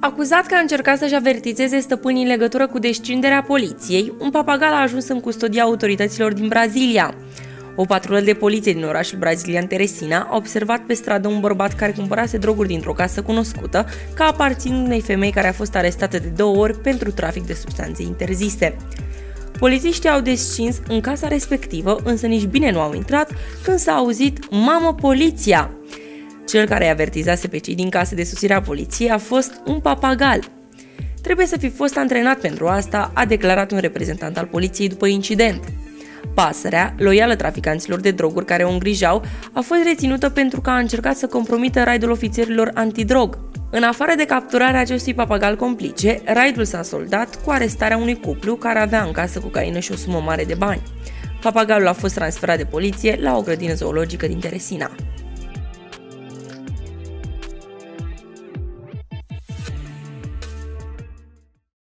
Acuzat că a încercat să-și avertizeze stăpânii în legătură cu descinderea poliției, un papagal a ajuns în custodia autorităților din Brazilia. O patrulă de poliție din orașul brazilian Teresina a observat pe stradă un bărbat care cumpărase droguri dintr-o casă cunoscută ca aparținând unei femei care a fost arestată de 2 ori pentru trafic de substanțe interzise. Polițiștii au descins în casa respectivă, însă nici bine nu au intrat când s-a auzit "Mamă, poliția!". Cel care îi avertizase pe cei din casă de sosirea poliției a fost un papagal. Trebuie să fi fost antrenat pentru asta, a declarat un reprezentant al poliției după incident. Pasărea, loială traficanților de droguri care o îngrijau, a fost reținută pentru că a încercat să compromită raidul ofițerilor antidrog. În afară de capturarea acestui papagal complice, raidul s-a soldat cu arestarea unui cuplu care avea în casă cocaină și o sumă mare de bani. Papagalul a fost transferat de poliție la o grădină zoologică din Teresina.